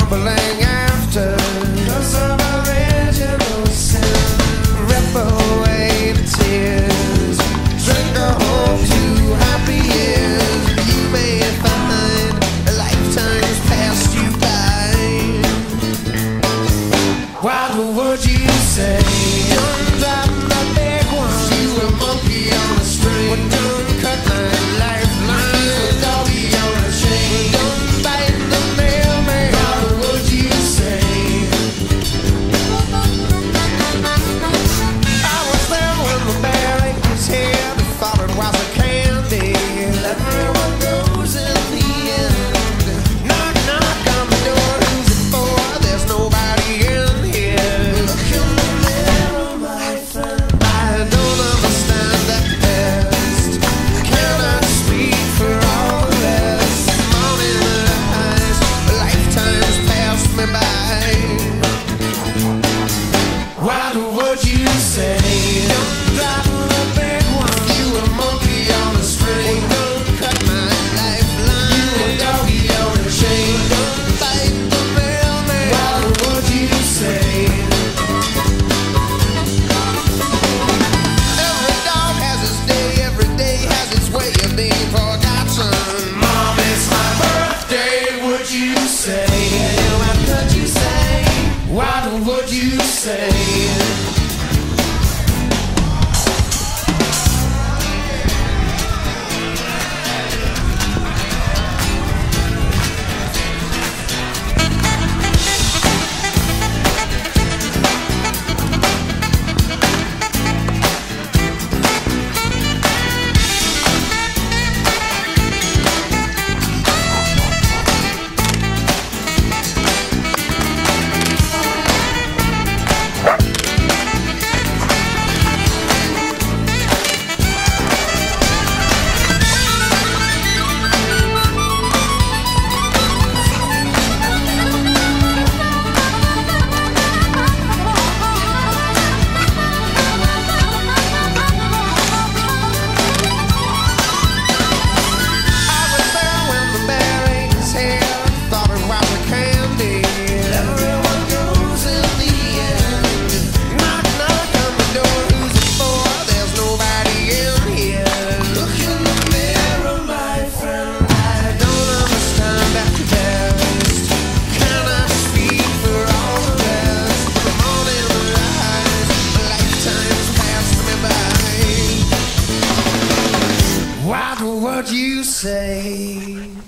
crumbling after, 'cause of original sin. Rip away the tears, drink a hope to happy years. You may find a lifetime's passed you by. What would you say? Don't drop the big one. You a monkey on a string. Well, don't cut my lifeline. A doggy on a chain. Don't bite the mailman. What would you say? I was there when the barrack was here. The thought was a candy. Everyone goes in the end. Knock, knock on the door. Who's it for? There's nobody in here. Look in the mirror, my friend. I don't understand that best. I cannot speak for all the rest. Morning eyes, lifetimes passed me by. What would you say? Don't drop the big one. You a monkey on a string. Don't cut my lifeline. You a doggy on a chain. Don't bite the mailman. What would you say? Every dog has its day. Every day has its way of being forgotten. Mom, it's my birthday. Would you say? What could you say? What would you say? What would you say?